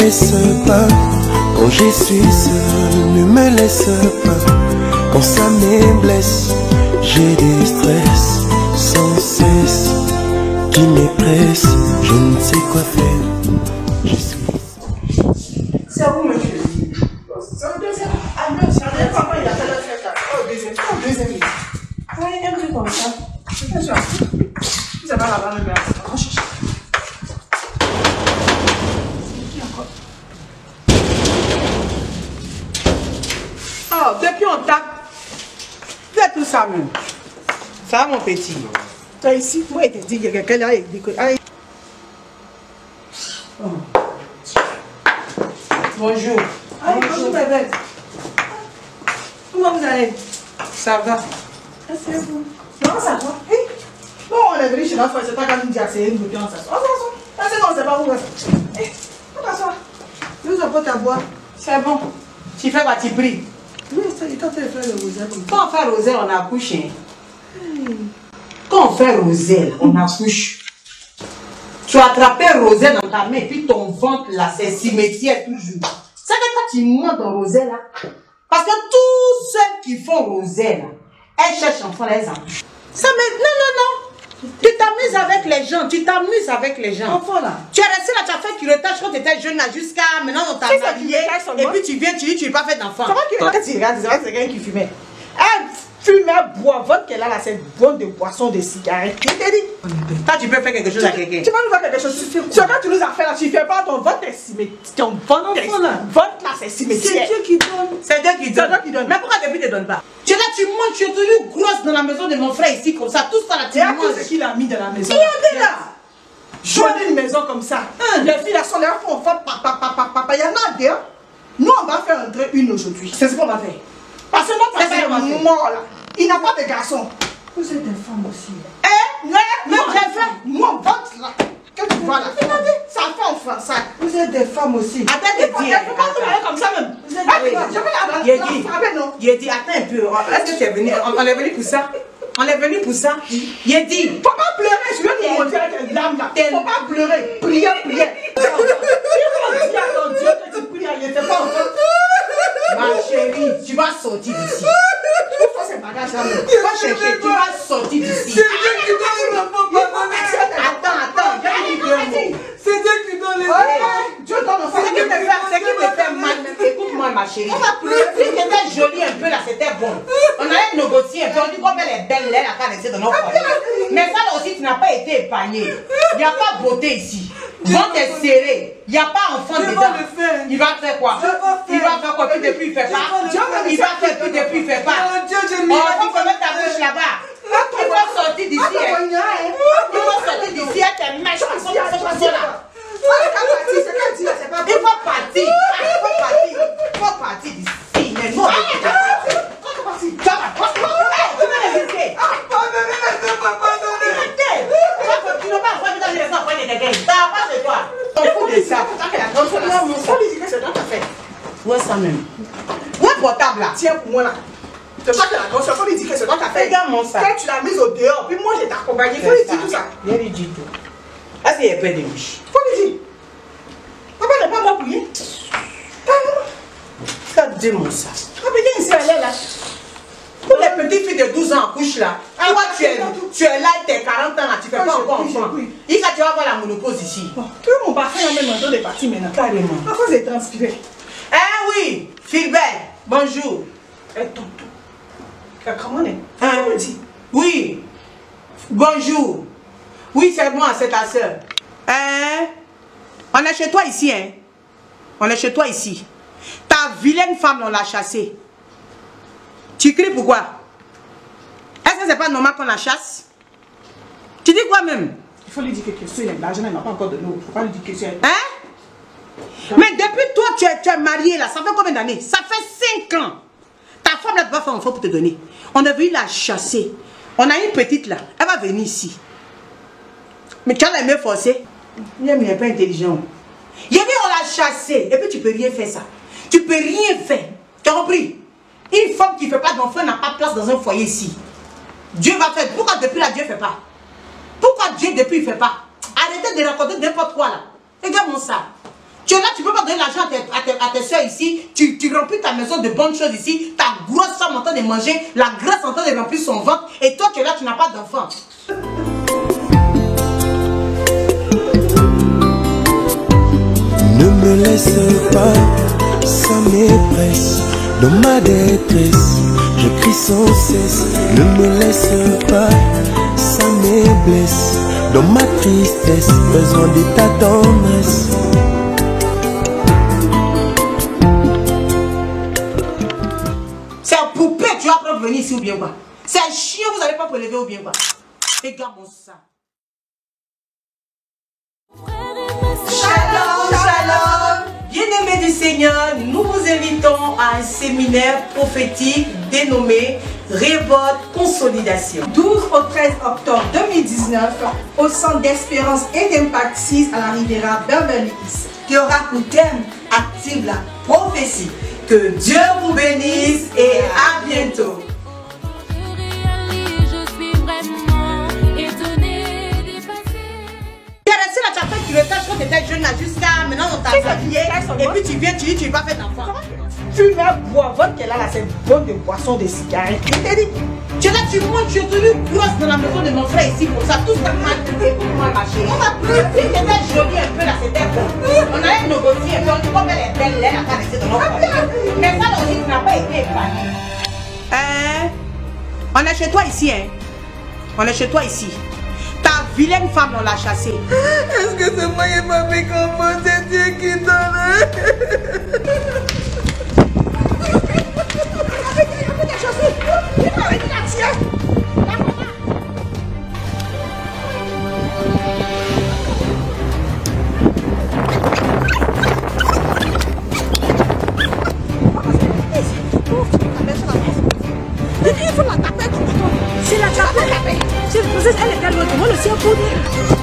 laisse pas. Quand je suis seul, ne me laisse pas. Quand ça me blesse, j'ai des stress sans cesse qui me presse. Je ne sais quoi faire. Je suis... C'est à vous, monsieur. C'est un deuxième. Ah non, c'est un deuxième. Papa, il a fait la fête là. Oh, deuxième. Oh, deuxième. Ouais, un truc comme ça. Je fais ça. Vous avez la banane, mais on cherche. Oh, depuis on tape. Fais tout ça même. Ça va, mon petit. Toi ici, moi, il te dit qu'il y a quelqu'un là. Oh. Bonjour. Ah, bonjour, ma belle. Comment vous allez? Ça va. Ah, c'est vous. Non, ça va. Hey. Bon, on est venu chez la fois, c'est pas quand nous dit c'est une bouteille, on s'assoit. On s'assoit. Parce que non, c'est pas vous. Hey, on s'assoit. Je vous apporte à boire. C'est bon. Tu fais quoi, tu pries? Oui, c'est quand tu fais le rosel. Quand on fait le rosel, on accouche. Quand on fait le rosel, on accouche. Tu as attrapé le rosel dans ta main, puis ton ventre là, c'est cimetière toujours. C'est que quand tu montes dans le rosel là, parce que tous ceux qui font rosel là, elles cherchent enfants, elles accouchent. Ça me... Non. Tu t'amuses avec les gens, Enfant là. Tu es resté là, tu as fait curettage quand tu étais jeune là, jusqu'à maintenant on t'a marié. Et puis tu viens, tu dis tu n'es pas fait d'enfant. Comment curettage? Tu regardes, c'est quelqu'un qui fumait. Fumer, boire, votre qu'elle a là, c'est bonne de boisson, de cigarettes. Je t'ai dit. Toi, tu peux faire quelque chose à quelqu'un. Tu vas nous faire quelque chose. Ce que tu nous as fait là, tu fais pas ton vote est cimetière. Ton vote là, c'est cimetière. C'est Dieu qui donne. C'est Dieu qui donne. Mais pourquoi depuis ne te donne pas? Tu es là, tu manges, tu es toujours grosse dans la maison de mon frère ici, comme ça. Tout ça là, tu manges. C'est qui l'a mis dans la maison? Regardez là. Joindre une maison comme ça. Les filles là sont là, font papa. Il y en a deux. Nous, on va faire entrer une aujourd'hui. C'est ce qu'on va faire. Parce que notre papa est mort là. Il n'a pas de garçon. Vous êtes des femmes aussi. Même j'ai fait mon vote là. Que tu vois là. Regardez, ça fait en français. Vous êtes des femmes aussi. Attends de dire. Pourquoi vous parlez comme ça même? Vous êtes des femmes. Je vais la frapper, non? Il a dit, attends un peu. Est-ce que tu es venu? On est venu pour ça? On est venu pour ça? Il a dit. Faut pas pleurer. Je vais te montrer avec une dame là. Faut pas pleurer. Prière. Il va dire à ton Dieu que tu pries. Il n'était pas encore. Ma chérie, tu vas sortir d'ici. Tu vas faire ces bagages là. Tu vas chercher, tu vas sortir d'ici. C'est Dieu qui donne le papa. Attends, j'ai dit deux mots. C'est Dieu qui donne les mots. Dieu donne le ce qui me fait mal, écoute-moi ma chérie. On va pleurer. Si c'était joli un peu là, c'était bon. On allait négocier un peu. On dit qu'on fait les belles lèvres à rester dans nos foyers. Mais ça aussi, tu n'as pas été épargné. Il n'y a pas de beauté ici. Ventre est serré. Il n'y a pas enfant dedans. Il va faire quoi? Il va faire quoi? Puis depuis il fait pas. Il va faire puis depuis il fait pas. Oh, tu peux mettre ta bouche là-bas. Il va sortir d'ici. Il va sortir d'ici. Elle te mèche comme ça là. Il faut partir. Il faut partir d'ici. Mais non. Tu vas résister. Tu n'as pas envoyé dans les enfants de quelqu'un. Ça va pas de toi. T'en fous de ça. C'est toi qui as fait. Ouais, ça même. Ouais, portable là. Tiens pour moi là. C'est toi qui as la grosse. Il faut lui dire que c'est toi qui as fait. Regarde mon sac. Quand tu l'as mise au dehors, puis moi je t'ai accompagné. Il faut lui dire tout ça. Il lui dit tout. Est-ce qu'il y a pas de bouche? Il faut lui dire. Papa n'est pas mort pour rien. Regarde mon sac. Papa, viens ici, elle est là. Pour les petites filles de 12 ans en couche là, toi tu es là, tu es 40 ans là, tu fais pas encore enfant. Il tu vas voir la monopause ici. Tu veux mon parfum là même en train de partir maintenant? Carrément. À cause de transpirer. Oui, Philbert, bonjour. Tonton. Comment on est? Oui. Bonjour. Oui, c'est moi, c'est ta soeur. On est chez toi ici, hein? On est chez toi ici. Ta vilaine femme, on l'a chassée. Tu cries pourquoi? Est-ce que c'est pas normal qu'on la chasse? Tu dis quoi même? Il faut lui dire que c'est l'argent, elle n'a pas encore de l'eau. Il faut pas lui dire que c'est... Mais depuis toi, tu es marié là, ça fait combien d'années? Ça fait 5 ans. Ta femme là, tu vas faire un enfant pour te donner. On a vu la chasser. On a une petite là, elle va venir ici. Mais tu as la main forcée. Il n'est pas intelligent. Il y a on l'a chassé. Et puis tu peux rien faire ça. Tu peux rien faire. Tu as compris? Une femme qui ne fait pas d'enfant n'a pas de place dans un foyer ici. Dieu va faire. Pourquoi depuis là Dieu ne fait pas? Pourquoi Dieu depuis il ne fait pas? Arrêtez de raconter n'importe quoi là. Regarde mon sac. Tu es là, tu peux pas donner l'argent à tes soeurs ici. Tu remplis ta maison de bonnes choses ici. Ta grosse femme en train de manger. La graisse en train de remplir son ventre. Et toi tu es là, tu n'as pas d'enfant. Ne me laisse pas, ça m'épresse. Dans ma détresse, je crie sans cesse. Ne me laisse pas, ça me blesse. Dans ma tristesse, besoin de ta tendresse. C'est un poupée, tu vas pas venir ici ou bien quoi? C'est un chien, vous n'allez pas prélever ou bien quoi? Regarde mon sang. Shalom, shalom. Bien-aimés du Seigneur, nous vous invitons à un séminaire prophétique dénommé Révolte Consolidation. 12 au 13 octobre 2019 au Centre d'Espérance et d'Impact 6 à la Riviera Beverly Hills. Qui aura pour thème active la prophétie. Que Dieu vous bénisse et à bientôt. Tu le caches quand tu étais jeune là jusqu'à maintenant on t'a habillé et puis tu viens, tu dis tu n'es pas fait d'enfant. Tu vas boire votre qu'elle a là, c'est bonne de boisson de cigarette. Je t'ai dit, tu es là, tu montes, tu es tenue grosse dans la maison de mon frère ici pour ça. Tout ça m'a trouvé pour moi marcher. On va plus, si c'était joli un peu là, c'était bon. On allait négocier un peu, on dit comme elle est belle, elle n'a pas resté dans notre famille. Mais ça aussi, tu n'as pas été épargné. On est chez toi ici, hein. On est chez toi ici. Ta vilaine femme, on l'a chassée. Est-ce que c'est moi et ma mère comment c'est Dieu qui donne? C'est la chapelle. C'est le process, elle est tellement de moi, le sien pour